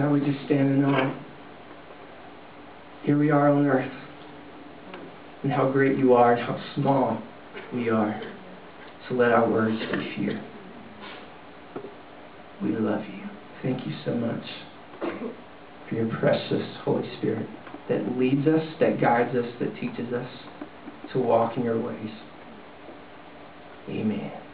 God, we just stand in awe. Here we are on earth, and how great you are, and how small we are. So let our words be few. We love you. Thank you so much for your precious Holy Spirit that leads us, that guides us, that teaches us to walk in your ways. Amen.